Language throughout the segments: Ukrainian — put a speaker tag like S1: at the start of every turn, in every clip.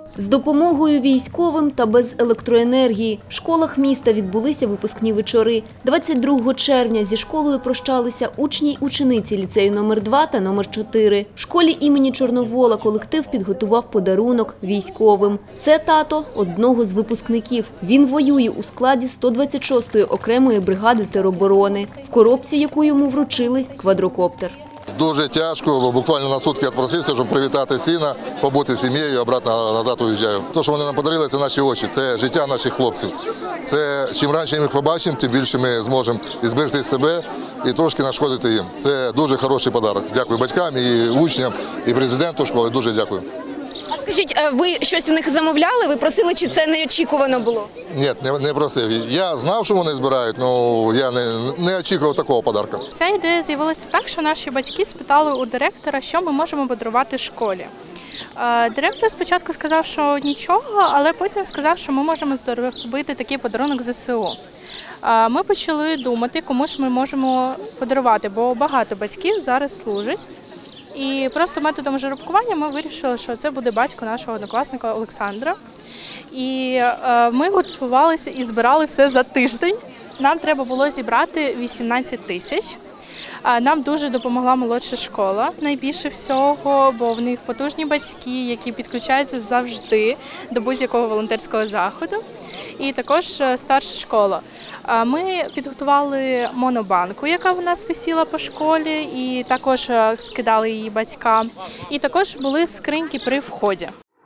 S1: З допомогою військовим та без електроенергії в школах міста відбулися випускні вечори. 22 червня зі школою прощалися учні й учениці ліцею номер 2 та номер 4. В школі імені Чорновола колектив підготував подарунок військовим. Це тато одного з випускників. Він воює у складі 126-ї окремої бригади тероборони, в коробці, яку йому вручили, квадрокоптер.
S2: Дуже тяжко, буквально на сутки відпросився, щоб привітати сина, побути з сім'єю, обратно назад уїжджаю. Те, що вони нам подарили, це наші очі, це життя наших хлопців. Це чим раніше ми їх побачимо, тим більше ми зможемо зберегти себе і трошки нашкодити їм. Це дуже хороший подарунок. Дякую батькам, і учням, і президенту школи. Дуже дякую.
S3: А скажіть, ви щось у них замовляли? Ви просили, чи це неочікувано було?
S2: Ні, не просив. Я знав, що вони збирають, але я не очікував такого подарунку.
S4: Ця ідея з'явилася так, що наші батьки спитали у директора, що ми можемо подарувати школі. Директор спочатку сказав, що нічого, але потім сказав, що ми можемо зробити такий подарунок ЗСУ. Ми почали думати, кому ж ми можемо подарувати, бо багато батьків зараз служать. І просто методом жеребкування ми вирішили, що це буде батько нашого однокласника Олександра. І ми готувалися і збирали все за тиждень. Нам треба було зібрати 18 тисяч. Нам дуже допомогла молодша школа, найбільше всього, бо в них потужні батьки, які підключаються завжди до будь-якого волонтерського заходу. І також старша школа. Ми підготували монобанку, яка в нас висіла по школі, і також скидали її батькам. І також були скриньки при вході.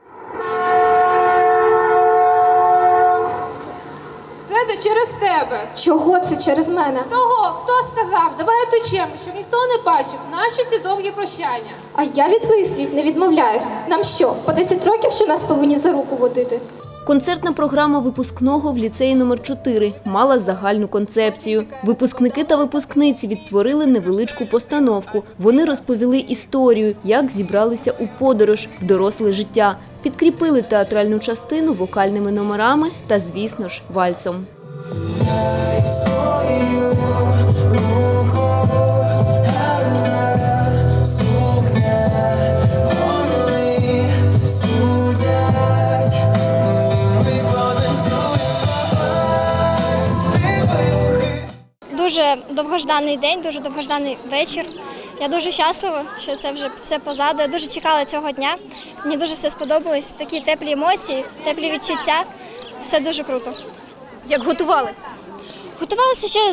S5: Все це через тебе.
S6: Чого це через мене?
S5: Того, хто сказав, давай оточемо, щоб ніхто не бачив наші ці довгі прощання.
S6: А я від своїх слів не відмовляюсь. Нам що, по 10 років, що нас повинні за руку водити?
S1: Концертна програма випускного в ліцеї номер 4 мала загальну концепцію. Випускники та випускниці відтворили невеличку постановку. Вони розповіли історію, як зібралися у подорож в доросле життя. Підкріпили театральну частину вокальними номерами та, звісно ж, вальсом.
S7: Дуже довгожданий день, дуже довгожданий вечір. Я дуже щаслива, що це вже все позаду. Я дуже чекала цього дня. Мені дуже все сподобалось. Такі теплі емоції, теплі відчуття. Все дуже круто.
S3: Як готувалися?
S7: Готувалися ще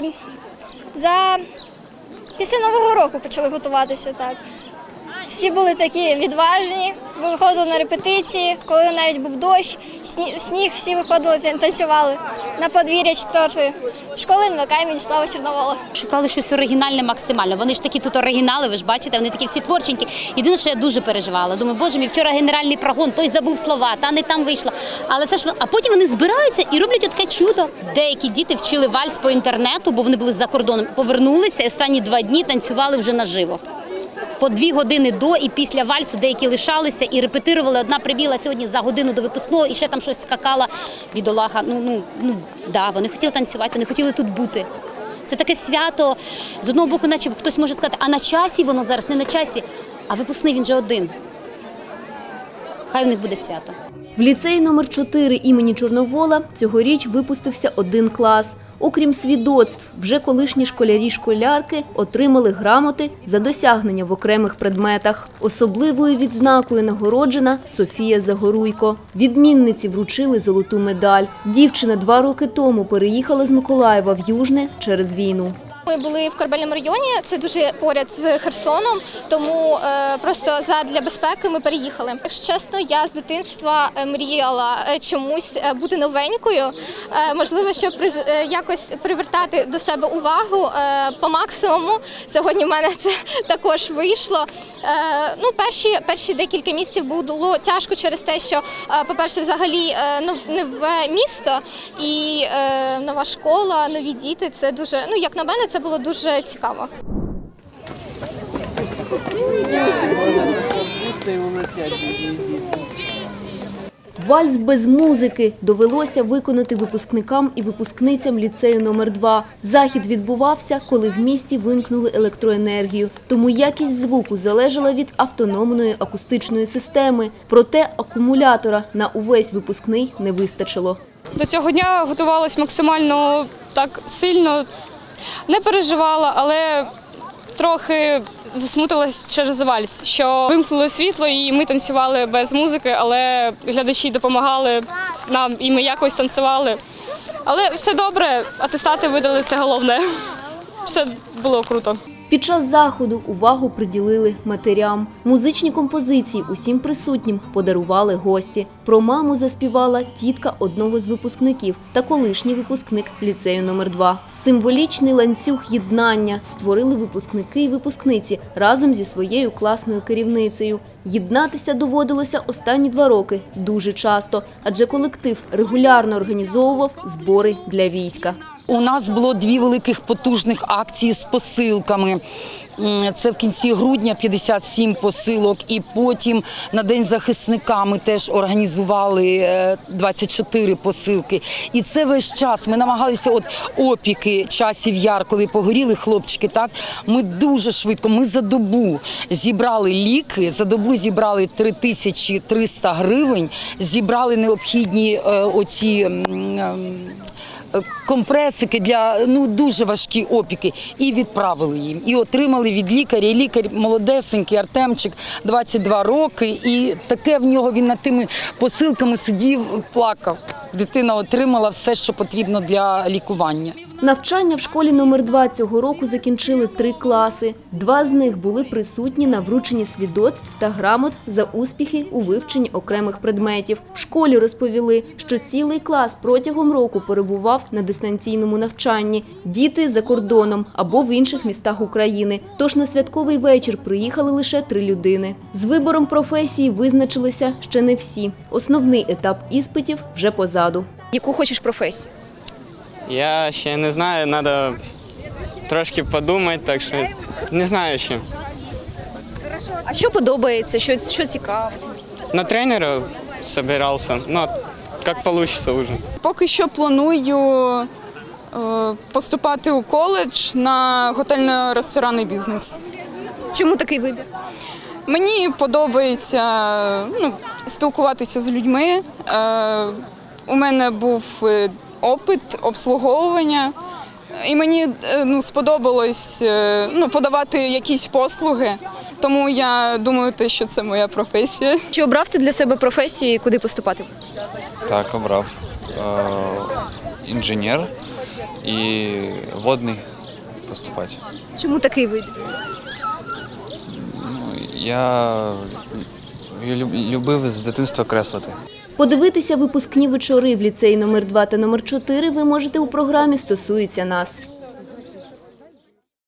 S7: після Нового року почали готуватися. Так. Всі були такі відважні, виходили на репетиції, коли навіть був дощ, сніг, всі виходили, танцювали на подвір'я 4-ї школи НВК імені Слави Чорновола.
S8: Шукали щось оригінальне максимально. Вони ж такі тут оригінали, ви ж бачите, вони такі всі творченькі. Єдине, що я дуже переживала. Думаю, боже мій, вчора генеральний прогон, той забув слова, та не там вийшло. Але це ж, а потім вони збираються і роблять таке чудо. Деякі діти вчили вальс по інтернету, бо вони були за кордоном, повернулися і останні 2 дні танцювали вже наживо. По 2 години до і після вальсу деякі лишалися і репетирували. Одна прибігла сьогодні за годину до випускного і ще там щось скакала, бідолаха. Да, вони хотіли танцювати, вони хотіли тут бути. Це таке свято, з одного боку, наче хтось може сказати, а на часі воно зараз, не на часі, а випускний він же один. Хай у них буде свято.
S1: В ліцеї номер 4 імені Чорновола цьогоріч випустився 1 клас. Окрім свідоцтв, вже колишні школярі-школярки отримали грамоти за досягнення в окремих предметах. Особливою відзнакою нагороджена Софія Загоруйко. Відмінниці вручили золоту медаль. Дівчина 2 роки тому переїхала з Миколаєва в Южне через війну.
S9: Ми були в Корабельному районі, це дуже поряд з Херсоном, тому просто задля безпеки ми переїхали. Якщо чесно, я з дитинства мріяла чомусь бути новенькою, можливо, щоб якось привертати до себе увагу по максимуму. Сьогодні в мене це також вийшло. Перші декілька місяців було тяжко через те, що, по-перше, взагалі нове місто і нова школа, нові діти. Це дуже, як на мене, це було дуже цікаво.
S1: Вальс без музики довелося виконати випускникам і випускницям ліцею номер 2. Захід відбувався, коли в місті вимкнули електроенергію. Тому якість звуку залежала від автономної акустичної системи. Проте акумулятора на увесь випускний не вистачило.
S10: До цього дня готувалась максимально так сильно, не переживала, але трохи засмутилась через вальс, що вимкнули світло і ми танцювали без музики, але глядачі допомагали нам і ми якось танцювали. Але все добре, атестати видали, це головне. Все було круто.
S1: Під час заходу увагу приділили матерям. Музичні композиції усім присутнім подарували гості. Про маму заспівала тітка одного з випускників та колишній випускник ліцею номер 2. Символічний ланцюг єднання створили випускники і випускниці разом зі своєю класною керівницею. Єднатися доводилося останні 2 роки дуже часто, адже колектив регулярно організовував збори для війська.
S11: У нас було 2 великих потужних акції з посилками. Це в кінці грудня 57 посилок, і потім на День захисника ми теж організували 24 посилки. І це весь час ми намагалися, опіки часів яр, коли погоріли хлопчики, так, ми дуже швидко, ми за добу зібрали ліки, за добу зібрали 3300 гривень, зібрали необхідні компресики для дуже важкі опіки і відправили їм. І отримали від лікаря. І лікар молодесенький, Артемчик, 22 роки. І таке в нього, він над тими посилками сидів, плакав. Дитина отримала все, що потрібно для лікування.
S1: Навчання в школі номер 2 цього року закінчили 3 класи. 2 з них були присутні на врученні свідоцтв та грамот за успіхи у вивченні окремих предметів. В школі розповіли, що цілий клас протягом року перебував на дистанційному навчанні. Діти за кордоном або в інших містах України. Тож на святковий вечір приїхали лише 3 людини. З вибором професії визначилися ще не всі. Основний етап іспитів вже позаду.
S3: Яку хочеш професію?
S12: Я ще не знаю, треба трошки подумати, так що не знаю ще.
S3: А що подобається, що цікаво?
S12: На тренера збирався, як вийде вже.
S10: Поки що планую поступати у коледж на готельно-ресторанний бізнес.
S3: Чому такий вибір?
S10: Мені подобається спілкуватися з людьми. У мене був опит обслуговування, і мені сподобалось подавати якісь послуги, тому я думаю, що це моя професія.
S3: Чи обрав ти для себе професію і куди поступати?
S13: Так, обрав. Інженер і водний поступати.
S3: Чому такий вибір?
S13: Я любив з дитинства креслити.
S1: Подивитися випускні вечори в ліцеї номер 2 та номер 4 ви можете у програмі «Стосується нас».